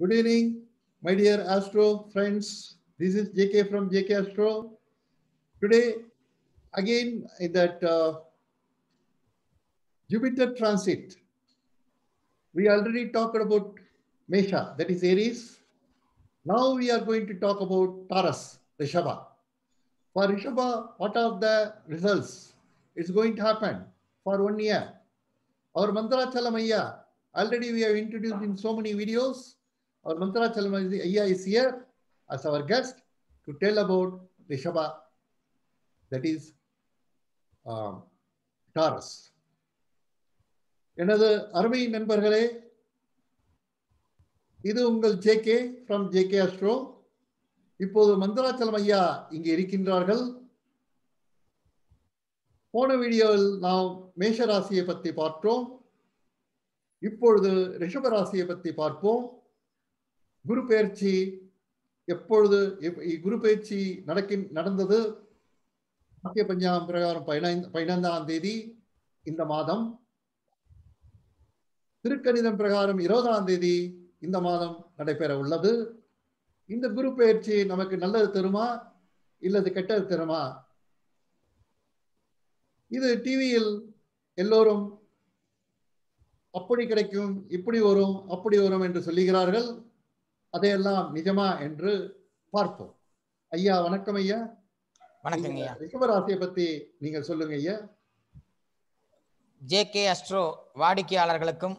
Good evening, my dear Astro friends. This is JK from JK Astro. Today, again, in that Jupiter transit, we already talked about Mesha, that is Aries. Now we are going to talk about Taurus, Rishabha. For Rishabha, what are the results? It's going to happen for 1 year. Our Mantrachalam Ayya, already we have introduced in so many videos. Our Mantrachalam Ayya is here as our guest to tell about Rishabha, that is Taurus. எனது அருமை நண்பர்களே, இது உங்கள் JK from JK astro. இப்போது மந்திராச்சலம் ஐயா இங்கே இருக்கின்றார்கள். போன வீடியோவில் நாம் மேஷ ராசியை பற்றி பார்த்தோம். இப்பொழுது ரிஷப ராசியை பற்றி பார்ப்போம். குரு பெயர்ச்சி எப்பொழுது குரு பெயர்ச்சி நடந்தது? மத்திய பஞ்சாங்கம் பிரகாரம் 15ஆம் தேதி இந்த மாதம். திருக்கணிதம் பிரகாரம் 20ஆம் தேதி இந்த மாதம் நடைபெற உள்ளது. இந்த குரு பெயர்ச்சி நமக்கு நல்லது தருமா இல்லது கெட்டது தருமா? இது டிவியில் எல்லோரும் அப்படி கிடைக்கும், இப்படி வரும், அப்படி வரும் என்று சொல்லுகிறார்கள். அதையெல்லாம் நிஜமா என்று பார்ப்போம். ஐயா வணக்கம். ஐயா வணக்கம். ரிஷபராசியை பத்தி நீங்கள் சொல்லுங்க ஐயா. ஜேகே அஸ்ட்ரோ வாடிக்கையாளர்களுக்கும்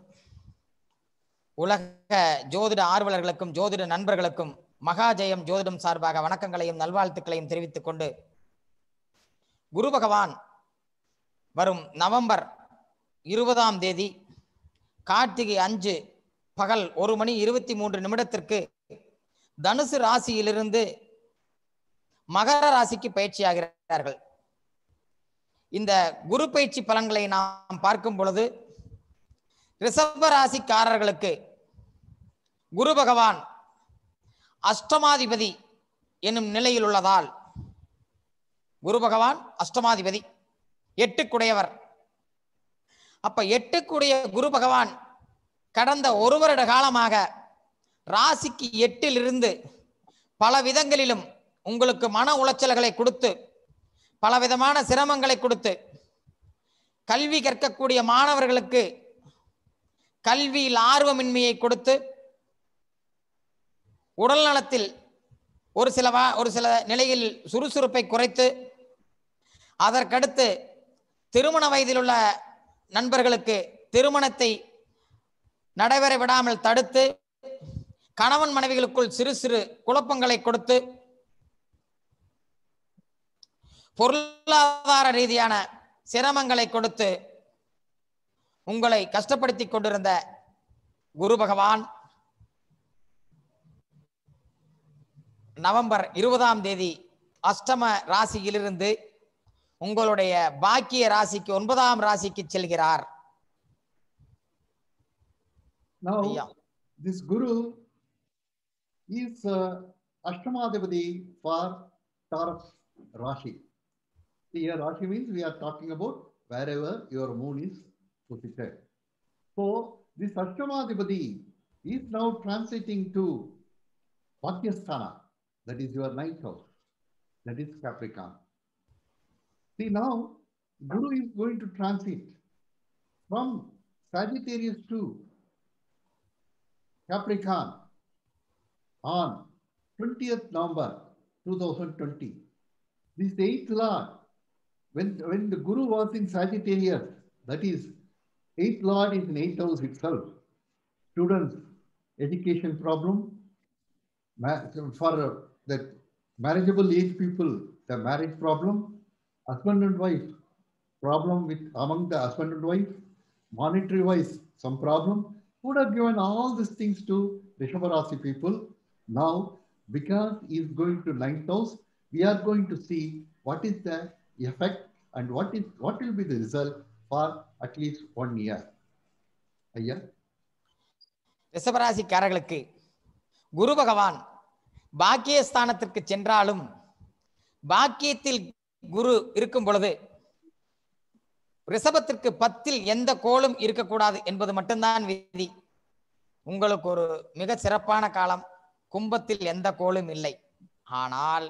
உலக ஜோதிட ஆர்வலர்களுக்கும் ஜோதிட நண்பர்களுக்கும் மகாஜெயம் ஜோதிடம் சார்பாக வணக்கங்களையும் நல்வாழ்த்துக்களையும் தெரிவித்துக் கொண்டு, குரு பகவான் வரும் நவம்பர் 20ஆம் தேதி கார்த்திகை 5 பகல் 1:23 தனுசு ராசியிலிருந்து மகர ராசிக்கு பயிற்சியாகிறார்கள். இந்த குரு பயிற்சி பலன்களை நாம் பார்க்கும் பொழுது, ரிஷப ராசிக்காரர்களுக்கு குரு பகவான் அஷ்டமாதிபதி என்னும் நிலையில் உள்ளதால், குரு பகவான் அஷ்டமாதிபதி 8க்குடையவர். அப்ப 8க்குடைய குரு பகவான் கடந்த 1 வருட காலமாக ராசிக்கு 8ல் இருந்து பல விதங்களிலும் உங்களுக்கு மன உளைச்சல்களை கொடுத்து, பலவிதமான சிரமங்களை கொடுத்து, கல்வி கற்கக்கூடிய மாணவர்களுக்கு கல்வியில் ஆர்வமின்மையை கொடுத்து, உடல் நலத்தில் ஒரு சில நிலையில் சுறுசுறுப்பை குறைத்து, அதற்கடுத்து திருமண வயதில் உள்ள நண்பர்களுக்கு திருமணத்தை நடைபெற விடாமல் தடுத்து, கணவன் மனைவிகளுக்குள் சிறு சிறு குழப்பங்களை கொடுத்து, பொருளாதார ரீதியான சிரமங்களை கொடுத்து உங்களை கஷ்டப்படுத்தி கொண்டிருந்த குரு பகவான் நவம்பர் 20ஆம் தேதி அஷ்டம ராசியிலிருந்து உங்களுடைய பாக்கிய ராசிக்கு 9ஆம் ராசிக்கு செல்கிறார். Now, this Guru is Ashtamadipati for Taurus Rashi. Here Rashi means we are talking about wherever your moon is posited. So this Ashtamadipati is now transiting to Bhagyasthana, that is your 9th house, that is Capricorn. See, now Guru is going to transit from Sagittarius to Capricorn on 20th November 2020. This 8th Lord, when the Guru was in Sagittarius, that is 8th Lord is in 8th house itself. Students, education problem, for the marriageable age people, the marriage problem, husband and wife, problem with among the husband and wife, monetary wise, some problem, would have given all these things to Rishabha Rasi people. Now, because he is going to 9th house, we are going to see what is the effect and what will be the result for at least 1 year. ஐயா, ரிஷப ராசிக்காரர்களுக்கு குரு பகவான் பாக்கியஸ்தானத்திற்கு சென்றாலும், பாக்கியத்தில் குரு இருக்கும் பொழுது ரிஷபத்திற்கு 10ல் எந்த கோளும் இருக்கக்கூடாது என்பது மட்டும்தான் விதி. உங்களுக்கு ஒரு மிக சிறப்பான காலம். கும்பத்தில் எந்த கோளும் இல்லை. ஆனால்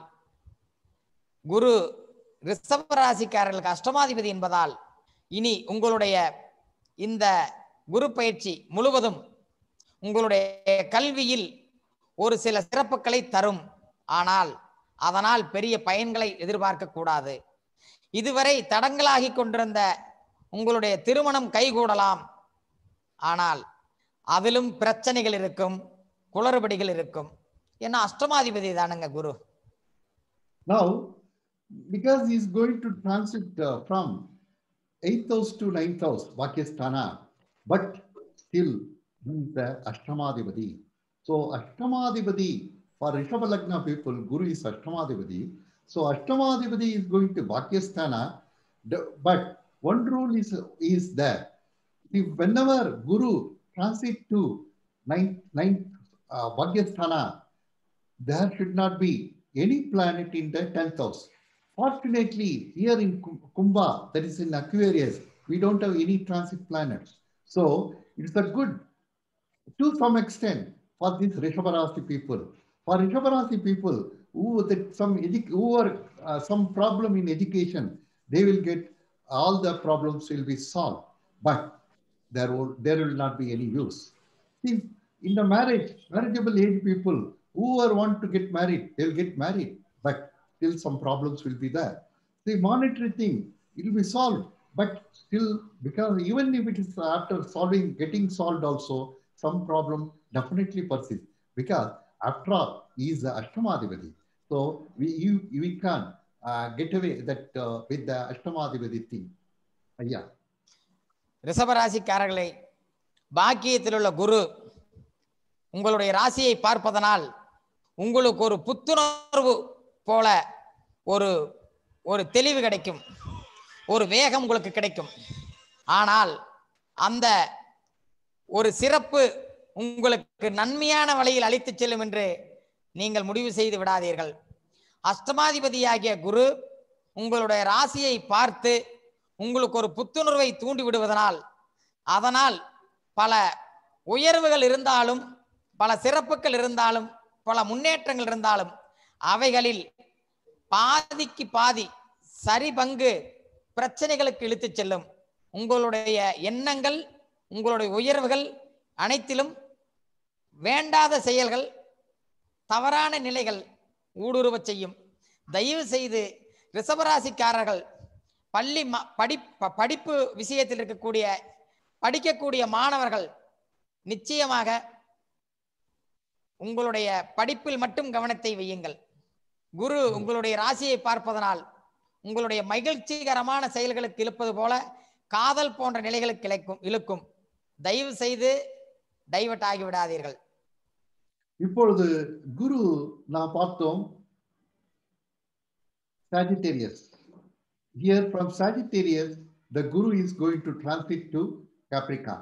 குரு ரிஷப ராசிக்காரர்களுக்கு அஷ்டமாதிபதி என்பதால் இனி உங்களுடைய இந்த குரு பயிற்சி முழுவதும் உங்களுடைய கல்வியில் ஒரு சில சிறப்புகளை தரும். ஆனால் அதனால் பெரிய பயன்களை எதிர்பார்க்க கூடாது. இதுவரை தடங்களாகி கொண்டிருந்த உங்களுடைய திருமணம் கைகூடலாம். ஆனால் அதிலும் பிரச்சனைகள் இருக்கும், குளறுபடிகள் இருக்கும். ஏன்னா அஷ்டமாதிபதி தானுங்க குரு. Now, because he is going to transit from 8th house to 9th house, Vakyasthana, but still he is the Ashtamadipati. So, Ashtamadipati, for Rishabha Lagna people, Guru is Ashtamadipati. So, Ashtamadipati is going to Vakyasthana, but one rule is there. If whenever Guru transit to 9th Vakyasthana, there should not be any planet in the 10th house. Fortunately, here in Kumbha, that is in Aquarius, we don't have any transit planets. So, it's a good, to some extent, for these Rishabha Rasi people. For Rishabha Rasi people who are some problem in education, they will get, all the problems will be solved. But there will not be any use. See, in the marriageable age people, whoever want to get married, they'll get married, but still some problems will be there. The monetary thing, it will be solved, but still, because even if it is after getting solved also, some problem definitely persists, because after all, he is the Ashtamadipati. So we can't get away that with the Ashtamadipati thing. Yeah. ரிஷபராசிக்காரர்களை, பாக்கியத்தில் உள்ள குரு உங்களுடைய ராசியை பார்ப்பதனால் உங்களுக்கு ஒரு புத்துணர்வு போல ஒரு தெளிவு கிடைக்கும், ஒரு வேகம் உங்களுக்கு கிடைக்கும். ஆனால் அந்த ஒரு சிறப்பு உங்களுக்கு நன்மையான வழியில் அழைத்து செல்லும் என்று நீங்கள் முடிவு செய்து விடாதீர்கள். அஷ்டமாதிபதியாகிய குரு உங்களுடைய ராசியை பார்த்து உங்களுக்கு ஒரு புத்துணர்வை தூண்டி விடுவதனால், அதனால் பல உயர்வுகள் இருந்தாலும், பல சிறப்புகள் இருந்தாலும், பல முன்னேற்றங்கள் இருந்தாலும், அவைகளில் பாதிக்கு பாதி சரி பங்கு பிரச்சனைகளுக்கு இழுத்து செல்லும். உங்களுடைய எண்ணங்கள், உங்களுடைய உயர்வுகள் அனைத்திலும் வேண்டாத செயல்கள், தவறான நிலைகள் ஊடுருவ செய்யும். தயவு செய்து ரிஷபராசிக்காரர்கள் படிப்பு விஷயத்தில் படிக்கக்கூடிய மாணவர்கள் நிச்சயமாக உங்களுடைய படிப்பில் மட்டும் கவனத்தை வையுங்கள். குரு உங்களுடைய ராசியை பார்ப்பதனால் உங்களுடைய மகிழ்ச்சிகரமான செயல்களுக்கு இழுப்பது போல காதல் போன்ற நிலைகளுக்கு இழுக்கும். தயவு செய்து டைவர்ட் ஆகிவிடாதீர்கள். இப்பொழுது குரு நாம் பார்த்தோம் Sagittarius. Here from Sagittarius, the Guru is going to transit to Capricorn.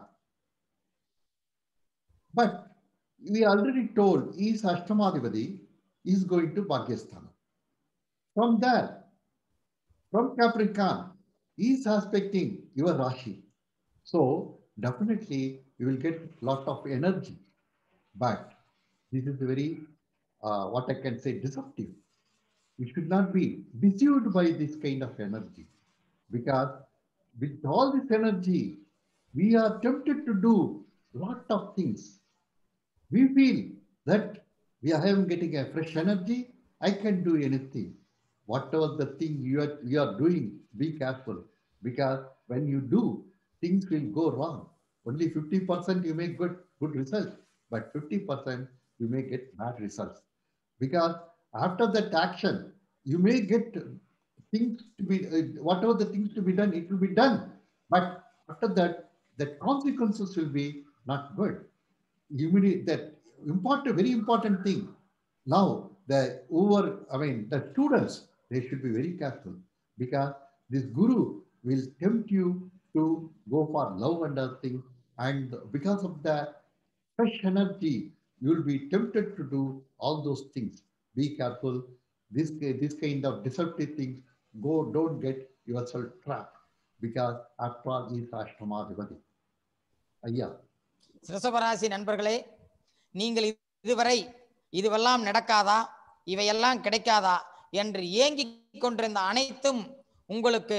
But we already told he is Ashtamadipati, he is going to Bhagyasthana. From there, from Capricorn, he is aspecting your Rashi. So definitely you will get lot of energy. But this is very, what I can say, deceptive. We should not be deceived by this kind of energy, because with all this energy, we are tempted to do lot of things. We feel that I am getting a fresh energy, I can do anything. Whatever the thing you are doing, be careful, because when you do, things will go wrong. Only 50% you make good results, but 50% you may get bad results. Because after that action, you may get things to be, whatever the things to be done, it will be done. But after that, the consequences will be not good. That very important thing. Now, the students, they should be very careful, because this Guru will tempt you to go for love and other things. And because of that fresh energy, you will be tempted to do all those things. Be careful. This kind of deceptive things, don't get yourself trapped, because after all, he is Ashtamadipati. Yeah. ரிஷபராசி நண்பர்களே, நீங்கள் இதுவரை இதுவெல்லாம் நடக்காதா, இவையெல்லாம் கிடைக்காதா என்று ஏங்கிக் கொண்டிருந்த அனைத்தும் உங்களுக்கு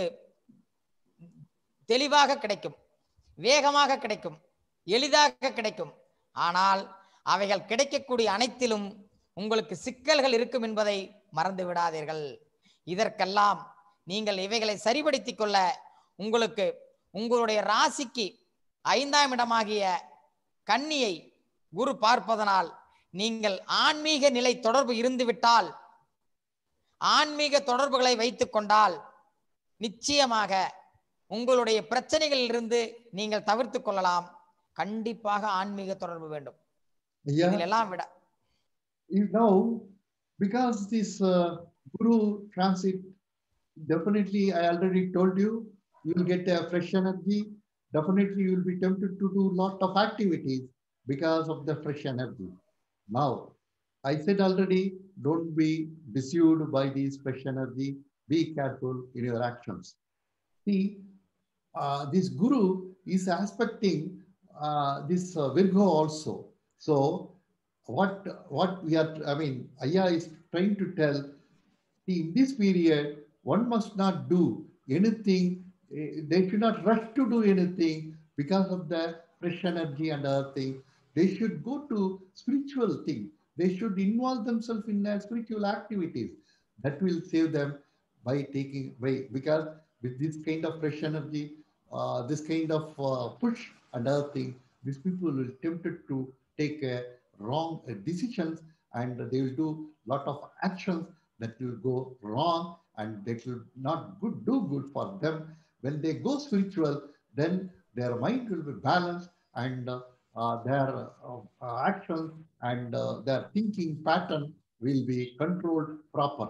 தெளிவாக கிடைக்கும், வேகமாக கிடைக்கும், எளிதாக கிடைக்கும். ஆனால் அவைகள் கிடைக்கக்கூடிய அனைத்திலும் உங்களுக்கு சிக்கல்கள் இருக்கும் என்பதை மறந்து விடாதீர்கள். இதற்கெல்லாம் நீங்கள் இவைகளை சரிபடுத்திக் கொள்ள உங்களுக்கு உங்களுடைய ராசிக்கு 5ஆம் இடமாகிய கன்னியை குரு பார்ப்பதனால் நீங்கள் ஆன்மீக நிலை தொடர்பு இருந்துவிட்டால், ஆன்மீக தொடர்புகளை வைத்துக் கொண்டால் நிச்சயமாக உங்களுடைய பிரச்சனைகளில் இருந்து நீங்கள் தவிர்த்து கொள்ளலாம். கண்டிப்பாக ஆன்மீக தொடர்பு வேண்டும். இதெல்லாம் விட now because this Guru transit, definitely I already told you, you will get a fresh energy. Definitely you will be tempted to do a lot of activities because of the fresh energy. Now, I said already, don't be deceived by this fresh energy. Be careful in your actions. See, this Guru is aspecting this Virgo also. So, what we are, I mean, Aya is trying to tell, see, in this period, one must not do anything. They should not rush to do anything because of the fresh energy and other things. They should go to spiritual things. They should involve themselves in spiritual activities. That will save them by taking away. Because with this kind of fresh energy, this kind of push and other things, these people will be tempted to take wrong decisions, and they will do a lot of actions that will go wrong, and that will not do good for them. When they go spiritual, then their mind will be balanced, and their actions and their thinking pattern will be controlled proper.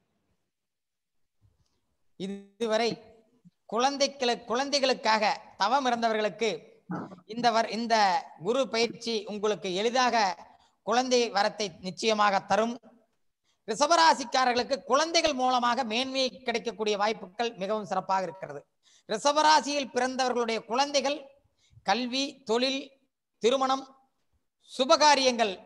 இதுவரை குழந்தைகளுக்காக தவம் இருந்தவர்களுக்கு இந்த குரு பயிற்சி உங்களுக்கு எளிதாக குழந்தை வரத்தை நிச்சயமாக தரும். ரிஷபராசிக்காரர்களுக்கு குழந்தைகள் மூலமாக மேன்மை கிடைக்கக்கூடிய வாய்ப்புகள் மிகவும் சிறப்பாக இருக்கிறது. ரிஷபராசியில் பிறந்தவர்களுடைய குழந்தைகள் கல்வி, தொழில், திருமணம், சுபகாரியங்கள்,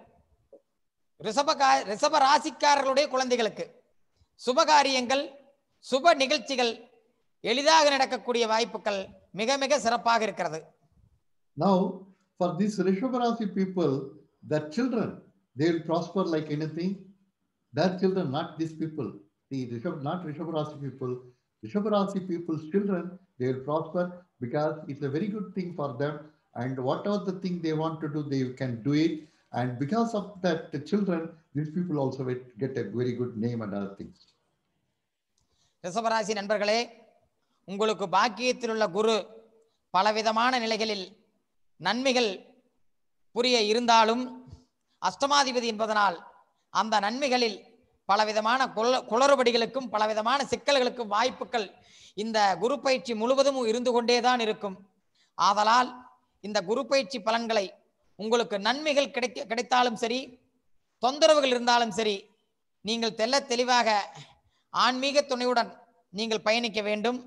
ரிஷபராசிக்காரர்களுடைய குழந்தைகளுக்கு சுபகாரியங்கள், சுப நிகழ்ச்சிகள் எளிதாக நடக்கக்கூடிய வாய்ப்புகள் மிக மிக சிறப்பாக இருக்கிறது. Now, for these Rishabharasi people, their children, they will prosper like anything. Their children, not these people. See, not Rishabharasi people. Rishabharasi people's children, they will prosper because it's a very good thing for them. And whatever the thing they want to do, they can do it. And because of that, the children, these people also will get a very good name and other things. ரிஷபராசி நண்பர்களே, உங்களுக்கு பாக்கியத்தில் உள்ள குரு பலவிதமான நிலைகளில் நன்மைகள் புரிய இருந்தாலும் அஷ்டமாதிபதி என்பதனால் அந்த நன்மைகளில் பலவிதமான குளறுபடிகளுக்கும் பலவிதமான சிக்கல்களுக்கும் வாய்ப்புகள் இந்த குரு பயிற்சி முழுவதும் இருந்து கொண்டேதான் இருக்கும். ஆதலால் இந்த குரு பயிற்சி பலன்களை உங்களுக்கு நன்மைகள் கிடைத்தாலும் சரி, தொந்தரவுகள் இருந்தாலும் சரி, நீங்கள் தெளிவாக ஆன்மீக துணையுடன் நீங்கள் பயணிக்க வேண்டும்.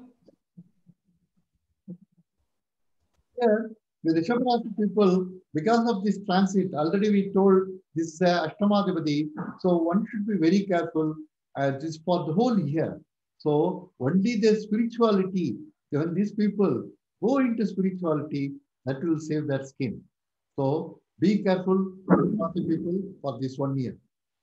The Rishabharasi people, because of this transit, already we told this Ashtamadipati, so one should be very careful this for the whole year. So only the spirituality, when these people go into spirituality, that will save their skin. So be careful, Rishabharasi people, for this 1 year.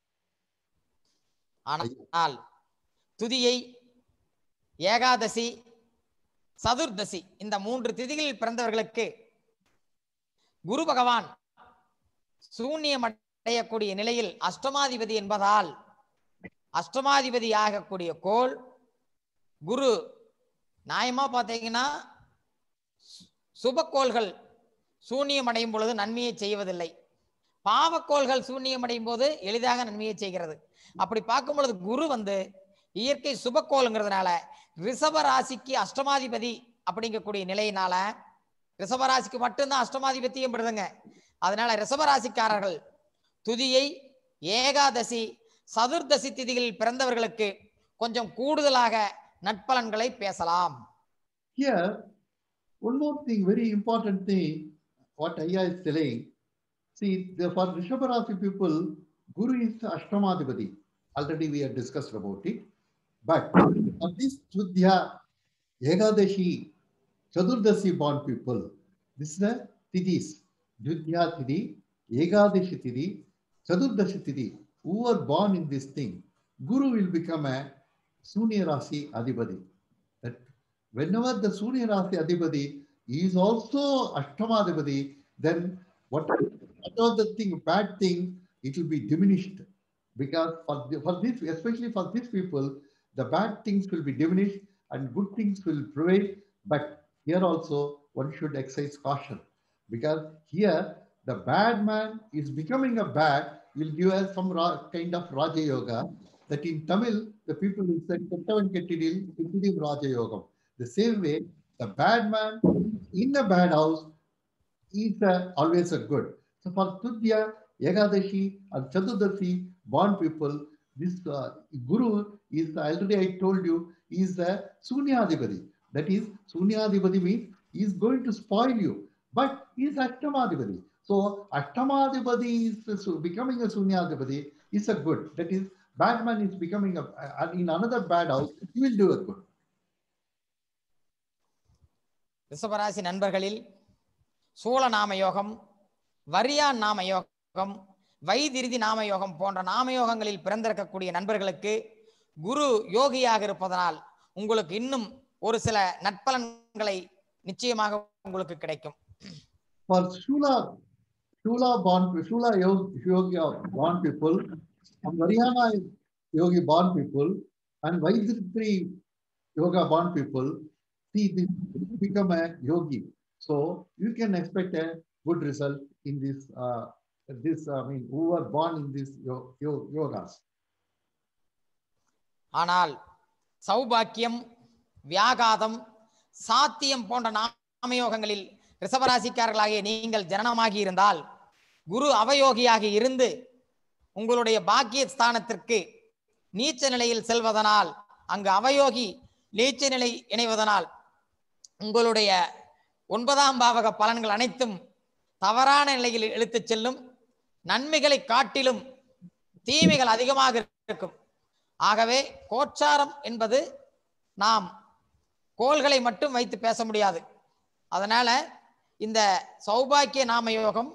ஆனால் துதியை, ஏகாதசி, சதுர்தசி இந்த 3 திதிகளில் பிறந்தவர்களுக்கு குரு பகவான் சூன்யம் அடையக்கூடிய நிலையில் அஷ்டமாதிபதி என்பதால் அஷ்டமாதிபதி ஆகக்கூடிய கோள் குரு நியாயமா பார்த்தீங்கன்னா சுபக்கோள்கள் சூன்யம் அடையும் பொழுது நன்மையை செய்வதில்லை, பாவக்கோள்கள் சூன்யம் அடையும் போது எளிதாக நன்மையை செய்கிறது. அப்படி பார்க்கும் பொழுது குரு இயற்கை சுபக்கோளுங்கிறதுனால ரிஷபராசிக்கு அஷ்டமாதிபதி அப்படிங்கக்கூடிய நிலையினால ரிஷபராசிக்கு மட்டும்தான் அஷ்டமாதிபத்தியம் படுதுங்க. அதனால ரிஷபராசிக்காரர்கள் துதியை, ஏகாதசி, சதுர்தசி திதிகளில் பிறந்தவர்களுக்கு கொஞ்சம் கூடுதலாக நட்பலன்களை பேசலாம். Here, one more thing, very important thing. what Ayya is telling, see, for Rishabha Rasi people, Guru is Ashtamadipati. Already we have discussed about it. But for this Tudhya, Ekadashi, Chadurdasi born people, this is the Tidis, Dudhya Tidi, Ekadashi Tidi, Chadurdashi Tidi, who are born in this thing, Guru will become a Sunya Rasi Adipati. That whenever the Sunya Rasi Adipati is also Ashtamadipati, then whatever the thing, bad thing, it will be diminished. Because for this, especially for these people, the bad things will be diminished and good things will prevail. But here also, one should exercise caution. Because here, the bad man is becoming a bad, will give us some kind of Raja Yoga. That in Tamil, the people will say, Kettavan Kettidil, Kettidim Raja Yoga. The same way, the bad man in a bad house is always a good. So for Tudhya, Ekadashi, and Chaturdasi born people, this Guru is already I told you is the Sunyadipati. That is Sunyadipati means he is going to spoil you, but he is Ashtamadipati. So Ashtamadipati is becoming a Sunyadipati is a good. That is bad man is becoming in another bad house. He will do a good. ரிஷபராசி நண்பர்களில் சூல நாம யோகம், வரியான் நாம யோகம், வைதிருதி நாம யோகம் போன்ற நாமயோகங்களில் பிறந்திருக்கக்கூடிய நண்பர்களுக்கு குரு யோகியாக இருப்பதனால் உங்களுக்கு இன்னும் ஒரு சில நற்பலன்களை நிச்சயமாக உங்களுக்கு கிடைக்கும். For Shula Yogi born people, and Varyana Yogi born people, and Vaidritri Yoga born people, see this become a yogi. So you can expect a good result in this. Who are born in this yogas. ஆனால் சௌபாக்கியம், வியாகாதம், சாத்தியம் போன்ற நாமயோகங்களில் ரிஷபராசிக்காரர்களாகிய நீங்கள் ஜனனமாகி இருந்தால் குரு அவயோகியாக இருந்து உங்களுடைய பாக்கிய ஸ்தானத்திற்கு நீச்ச நிலையில் செல்வதனால், அங்கு அவயோகி நீச்ச நிலை இணைவதனால் உங்களுடைய 9ஆம் பாவக பலன்கள் அனைத்தும் தவறான நிலையில் இழுத்துச் செல்லும். நன்மைகளை காட்டிலும் தீமைகள் அதிகமாக இருக்கும். ஆகவே கோச்சாரம் என்பது நாம் கோள்களை மட்டும் வைத்து பேச முடியாது. அதனால இந்த சௌபாக்கிய நாமயோகம்,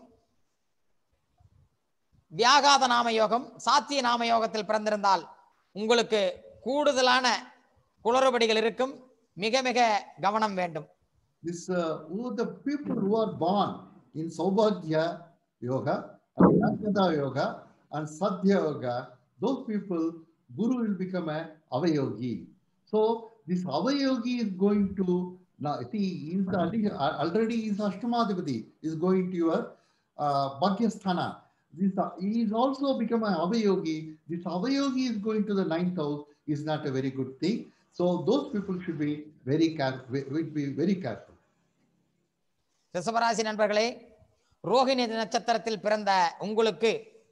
வியாகாத நாமயோகம், சாத்திய நாமயோகத்தில் பிறந்திருந்தால் உங்களுக்கு கூடுதலான குளறுபடிகள் இருக்கும். மிக மிக கவனம் வேண்டும். The people who are born in Saubhagya Yoga, Vyagada Yoga, and Sadhya Yoga, those people, Guru will become a Avayogi. So this Avayogi is going to, now see, already is Ashtamadipati, is going to your Bhagyasthana. He is also become an Avayogi. This Avayogi is going to the 9th house, is not a very good thing. So those people should be very careful. ரிஷபராசி நண்பர்களே, ரோகிணி நட்சத்திரத்தில் பிறந்த உங்களுக்கு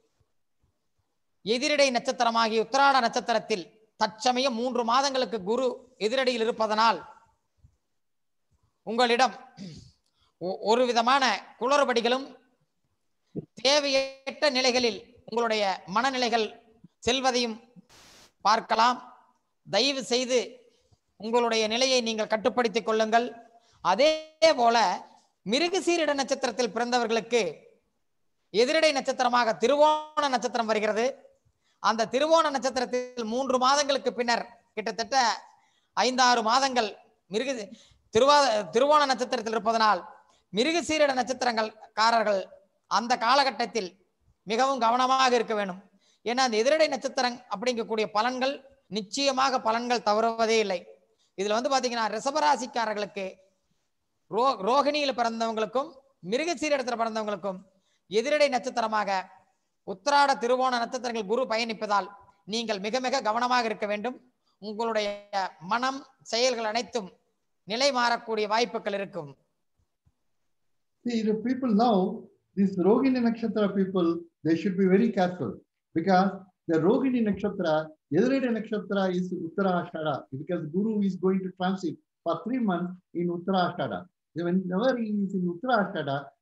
எதிரடை நட்சத்திரமாகிய உத்திராட நட்சத்திரத்தில் தற்சமயம் 3 மாதங்களுக்கு குரு எதிரடியில் இருப்பதனால் உங்களிடம் ஒரு விதமான குளறுபடிகளும் தேவையற்ற நிலைகளில் உங்களுடைய மனநிலைகள் செல்வதையும் பார்க்கலாம். தயவு செய்து உங்களுடைய நிலையை நீங்கள் கட்டுப்படுத்திக் கொள்ளுங்கள். அதே போல மிருகசீரிட நட்சத்திரத்தில் பிறந்தவர்களுக்கு எதிரடை நட்சத்திரமாக திருவோண நட்சத்திரம் வருகிறது. அந்த திருவோண நட்சத்திரத்தில் 3 மாதங்களுக்கு பின்னர் கிட்டத்தட்ட 5-6 மாதங்கள் திருவோண நட்சத்திரத்தில் இருப்பதனால் மிருகசீரிட நட்சத்திரக்காரர்கள் அந்த காலகட்டத்தில் மிகவும் கவனமாக இருக்க வேண்டும். ஏன்னா அந்த எதிரடை நட்சத்திரம் அப்படிங்கக்கூடிய பலன்கள் நிச்சயமாக பலன்கள் தவறுவதே இல்லை. இதுல பாத்தீங்கன்னா ரிஷபராசிக்காரர்களுக்கு ரோகிணியில் பிறந்தவங்களுக்கும் மிருகசீரிடத்தில் பிறந்தவங்களுக்கும் எதிரடை நட்சத்திரமாக உத்திராட திருவோண நட்சத்திரங்கள் குரு பயணிப்பதால் நீங்கள் மிக மிக கவனமாக இருக்க வேண்டும். உங்களுடைய மனம் செயல்கள் அனைத்தும் நிலை மாறக்கூடிய வாய்ப்புகள் இருக்கும். See, the people now, these Rohini Nakshatra people, they should be very careful because the Rohini Nakshatra, Edirade Nakshatra is Uttarashada because Guru is going to transit for 3 months in Uttarashada. Whenever he is in Uttarashada,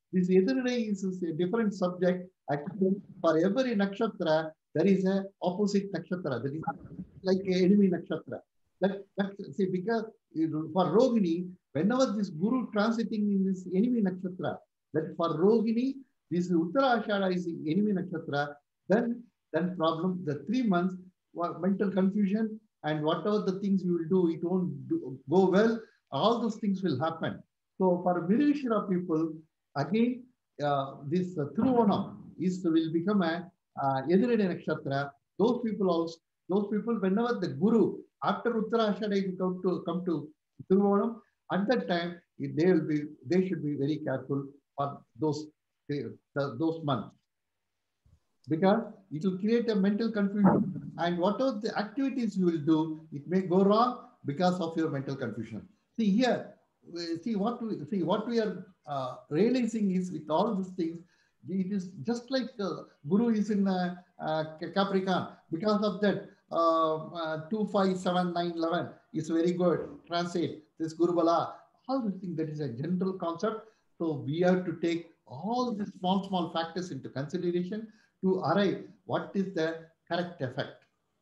This Edirade is a different subject. Actually, for every nakshatra, there is a opposite nakshatra. That is like a enemy nakshatra. See, because for Rohini, whenever this Guru transiting in this enemy nakshatra, that for Rohini, this Uttara Ashada is the enemy nakshatra, then problem, the 3 months, mental confusion, and whatever the things you will do, it won't go well. All those things will happen. So for Mirishira people, again, this Thiruvonam will become a Edirade nakshatra. Those people, whenever the Guru, after Uttara Ashada, come to Thiruvonam, at that time, they should be very careful for those months, because it will create a mental confusion, and whatever the activities you will do, it may go wrong because of your mental confusion. See here, what we are realizing is, with all these things, it is just like Guru is in Capricorn. Because of that, 2, 5, 7, 9, 11 is very good. Translate this Guru Bala. All these things, that is a general concept. So we have to take all these small factors into consideration to arrive what is the correct effect.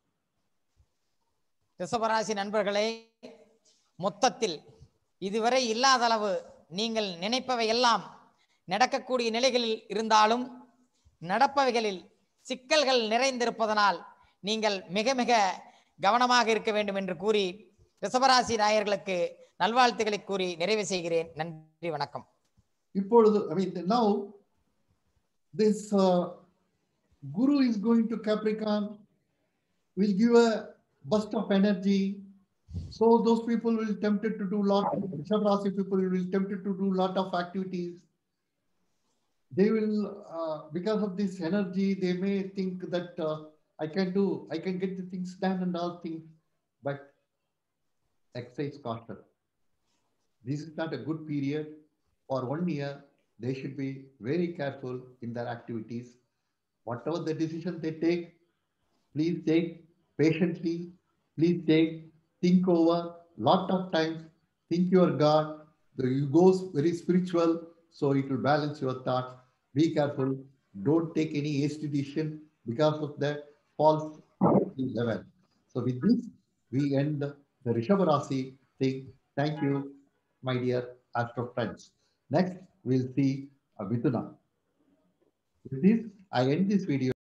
ரிஷபராசி நண்பர்களே, மொத்தத்தில் இதுவரை இல்லாத அளவு நீங்கள் நினைப்பவை எல்லாம் நடக்கக்கூடிய நிலைகளில் இருந்தாலும், நடப்பவைகளில் சிக்கல்கள் நிறைந்திருப்பதனால் நீங்கள் மிக மிக கவனமாக இருக்க வேண்டும் என்று கூறி ரிஷபராசி நாயர்களுக்கு நல்வாழ்த்துக்களை கூறி நிறைவு செய்கிறேன். நன்றி, வணக்கம். இப்பொழுது now this Guru is going to Capricorn, will give a burst of energy. So those people will be tempted to do lot. Rishabh people will be tempted to do lot of activities. They will, because of this energy, they may think that I can get the things done and all things. But exercise caution. This is not a good period. For 1 year, they should be very careful in their activities. Whatever the decision they take, please take patiently. Please think over lot of times. Think your God. You go very spiritual, so it will balance your thoughts. Be careful. Don't take any hasty decision because of the false level. So with this, we end the Rishabh Rasi thing. Thank you, my dear astro friends. Next, we'll see Mithuna. With this, I end this video.